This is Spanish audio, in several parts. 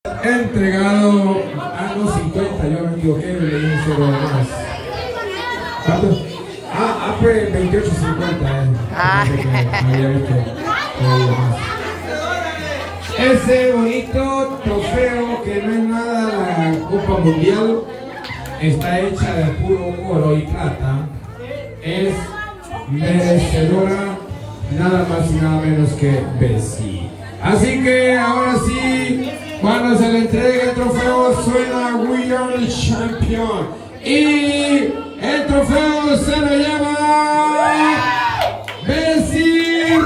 Entregado a los 50, yo me equivoqué, le dije 0 más. ¿Cuánto? Pues 28.50. Ese bonito trofeo que no es nada la Copa Mundial, está hecha de puro oro y plata, es merecedora nada más y nada menos que Bessie. Así que ahora sí, cuando se le entregue el trofeo suena We Are the Champion y el trofeo se lo llama Bessie.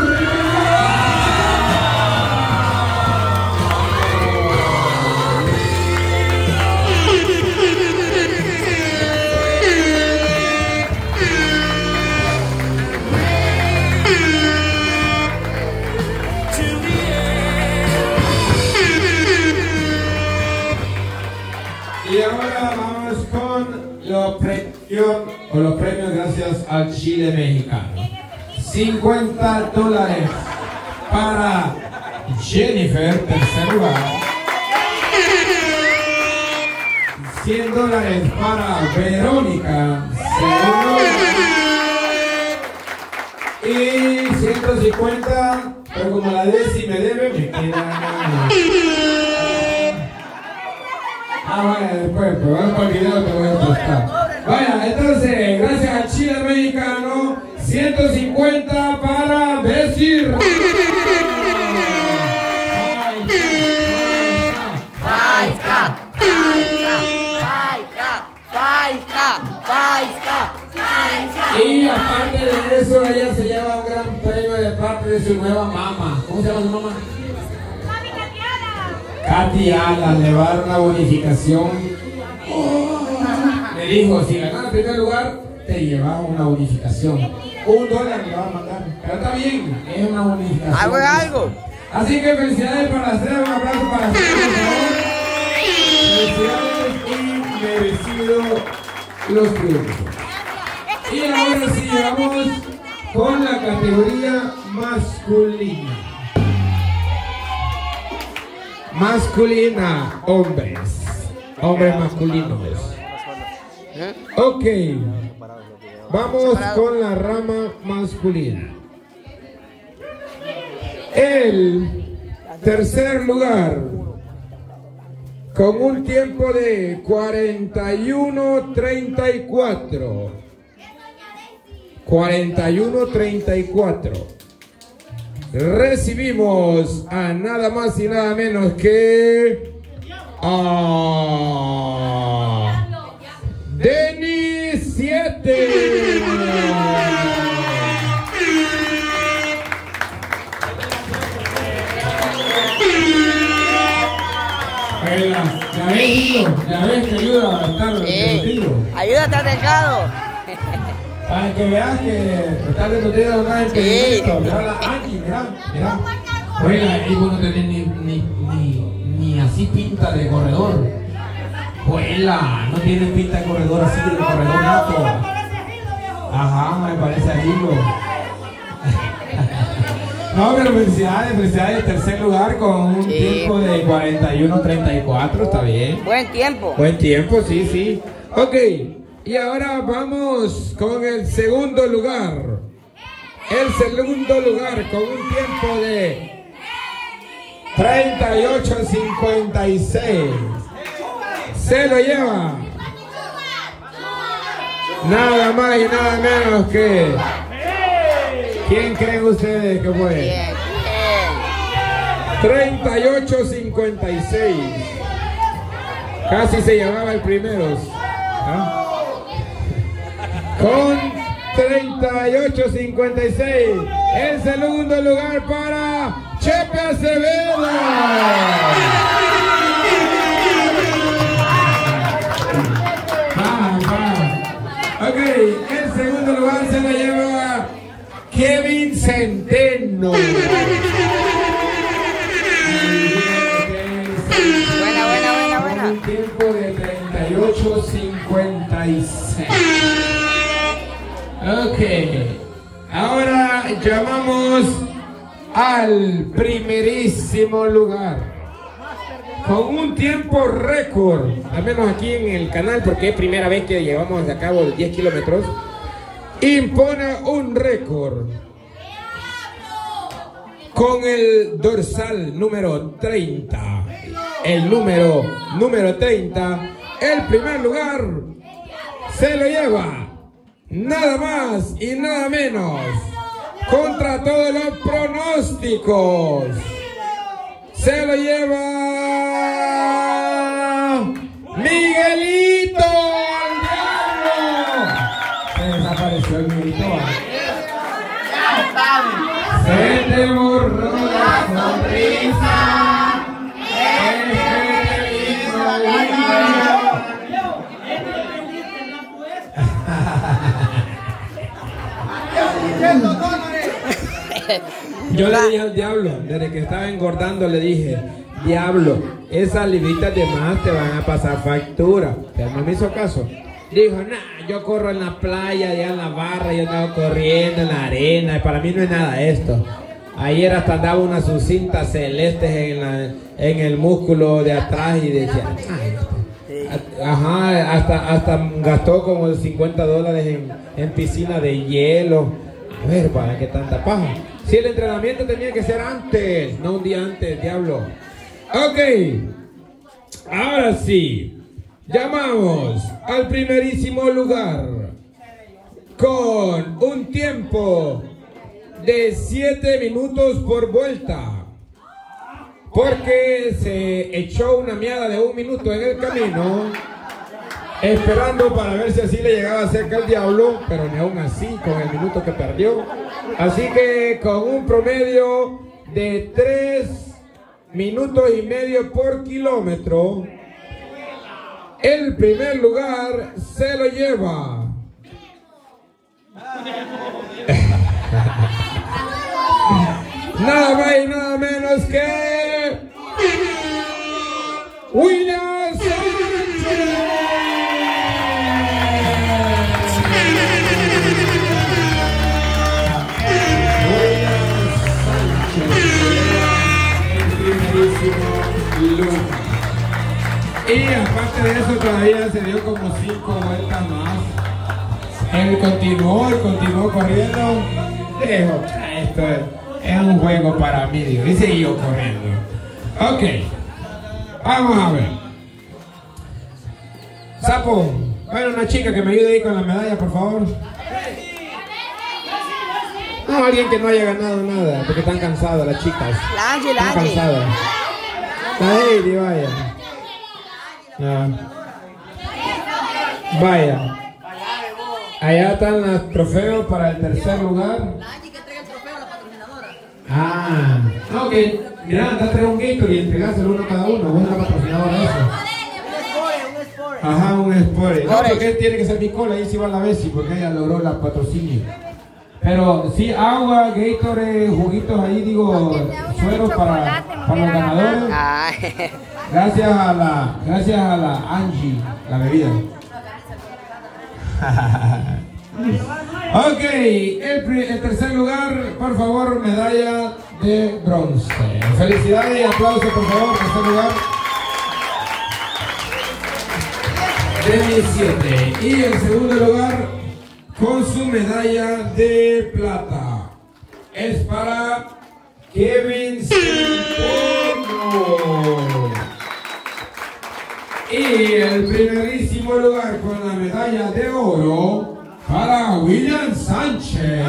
Y ahora vamos con los premios gracias al Chile mexicano. $50 para Jennifer, tercer lugar. $100 para Verónica, segundo lugar. Y 150, pero como la Desi me debe, me queda. Bueno, después, pero vamos para el video que voy a postar. Vaya, entonces, gracias al Chile mexicano, 150 para Bessie. Y aparte de eso, ella se lleva un gran premio de parte de su nueva mamá. ¿Cómo se llama su mamá? Katy Alan le va a dar una bonificación. Le dijo, si ganas el primer lugar, te llevas una bonificación. $1 le va a mandar. Pero está bien, es una bonificación. Algo. Así que felicidades para hacer un aplauso para hacer, por favor. Felicidades y merecidos los triunfos. Y ahora sí, vamos con la categoría masculina. Masculina, hombres masculinos. Ok, vamos con la rama masculina. El tercer lugar, con un tiempo de 41:34. Recibimos a nada más y nada menos que a Denis 7. Ya ves que ayuda a estar contigo. Ayuda a estar delgado. Para que veas que estar desnutrido no es impedimento. Mira la Angie, mira. Oiga, y vos no tenés ni así pinta de corredor. Oiga, no tiene pinta de corredor así de corredor nato. Ajá, me parece a Hilo. No, pero felicidades, tercer lugar con un tiempo de 41:34, está bien. Buen tiempo. Buen tiempo, sí. Ok. Y ahora vamos con el segundo lugar. El segundo lugar con un tiempo de 38:56. Se lo lleva nada más y nada menos que... ¿Quién creen ustedes que fue? 38:56. Casi se llevaba el primero. ¿Ah? Con 38:56, el segundo lugar para Chepe Acevedo. Ok, el segundo lugar se lo lleva Kevin Centeno. Buena. Un tiempo de 38:56. Ok, ahora llamamos al primerísimo lugar. con un tiempo récord, al menos aquí en el canal, porque es primera vez que llevamos a cabo 10 kilómetros, impone un récord con el dorsal número 30. El número 30, el primer lugar se lo lleva nada más y nada menos, contra todos los pronósticos, se lo lleva Miguelito al diablo. Se desapareció el Miguelito. Se te borró la sonrisa. Yo le dije al diablo, desde que estaba engordando, le dije: diablo, esas libritas de más te van a pasar factura. Pero no me hizo caso. Dijo: nah, yo corro en la playa, allá en la barra, yo estaba corriendo en la arena, y para mí no es nada esto. Ayer hasta daba unas sus cintas celestes en el músculo de atrás y decía: ajá, hasta gastó como $50 en piscina de hielo. A ver, ¿para qué tanta paja? Si el entrenamiento tenía que ser antes, no un día antes, diablo. Ok, ahora sí, llamamos al primerísimo lugar con un tiempo de 7 minutos por vuelta, porque se echó una miada de 1 minuto en el camino, esperando para ver si así le llegaba cerca al diablo, pero ni aún así, con el minuto que perdió. Así que con un promedio de 3 minutos y medio por kilómetro, el primer lugar se lo lleva nada más y nada menos que William Sánchez. Y aparte de eso todavía se dio como 5 vueltas más. Él continuó corriendo. Dijo: esto es un juego para mí, digo, y siguió corriendo. Ok, vamos a ver. Sapo, bueno, una chica que me ayude ahí con la medalla, por favor. No, alguien que no haya ganado nada, porque están cansadas las chicas. Están cansadas. La Heidi, vaya. No. Vaya. Allá están los trofeos para el tercer lugar. Ah, ok. Mira, anda a traer un Gatorade y entregárselo uno a cada uno. Vos eres la patrocinadora de eso. Ajá, un Spore. No, porque tiene que ser mi cola, ahí sí va la Bessie, porque ella logró la patrocinio. Pero sí, agua, Gatorade, juguitos ahí, digo, sueros para los ganadores. Gracias a la Angie, la bebida. Ok, el tercer lugar, por favor, medalla de bronce. Felicidades y aplausos, por favor, tercer lugar. De 17. Y el segundo lugar, con su medalla de plata, es para Kevin Simpono. Y el primerísimo lugar con la medalla de oro para William Sánchez.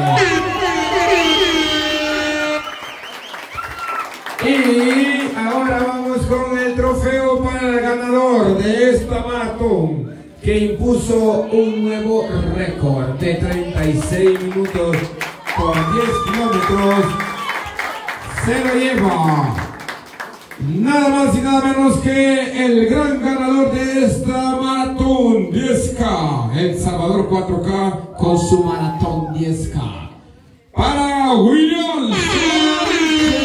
Y ahora vamos con el trofeo para el ganador de esta maratón, que impuso un nuevo récord de 36 minutos por 10 kilómetros. Se lo lleva nada más y nada menos que el gran ganador de esta maratón 10K, El Salvador 4K, con su maratón 10K, para William Sánchez.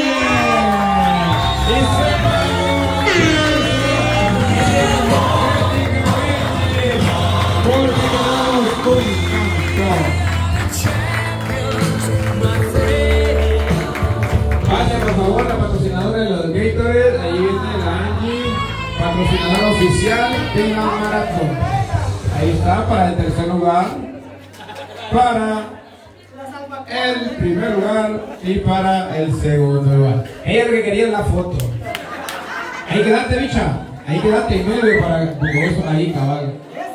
Pase por favor la patrocinadora de los Gatorade, ahí viene la Angie. patrocinador oficial de la maratón. Ahí está, para el tercer lugar, para el primer lugar y para el segundo lugar. Ella lo que quería es la foto. Ahí quédate, bicha. Ahí quédate en medio para eso ahí, cabal.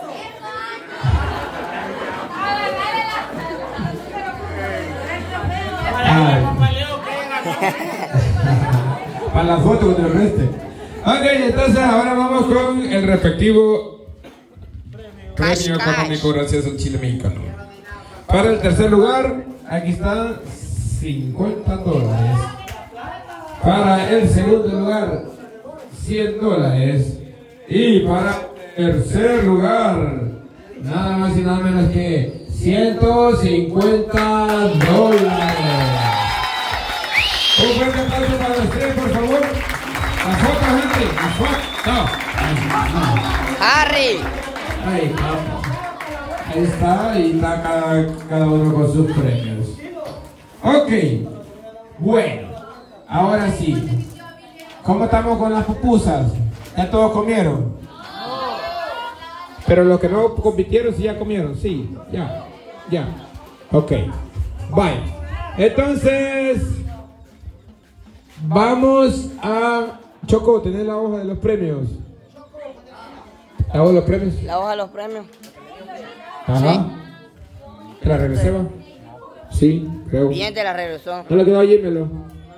Para la foto con el resto. Ok, entonces ahora vamos con el respectivo premio económico gracias al Chile mexicano. Para el tercer lugar, aquí están $50. Para el segundo lugar, $100. Y para el tercer lugar, nada más y nada menos que $150. Un fuerte aplauso para ustedes, por favor. La foto, gente. La foto. Harry. Ahí está. Ahí está. Y está cada uno con sus premios. Ok. Bueno. Ahora sí. ¿Cómo estamos con las pupusas? ¿Ya todos comieron? Pero los que no compitieron, sí ya comieron. Sí. Ya. Ya. Ok. Bye. Entonces... vamos a... Choco, ¿tenés la hoja de los premios? ¿La hoja de los premios? La hoja de los premios. Ajá. Sí. ¿Te la regresé, va? Sí, creo. Bien, te la regresó. ¿No la quedó allí, Melo?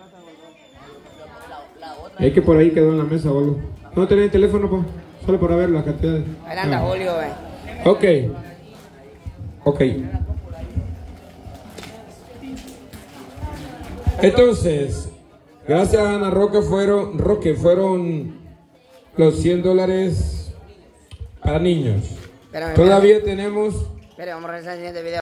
Es que por ahí quedó en la mesa, boludo. ¿No tenés el teléfono, pa? Solo para ver las cantidades. Ahí anda Julio, Ok. Ok. Entonces... gracias a Ana Roque fueron los $100 para niños. Espérame, Todavía tenemos... espérame, vamos a regresar al siguiente video.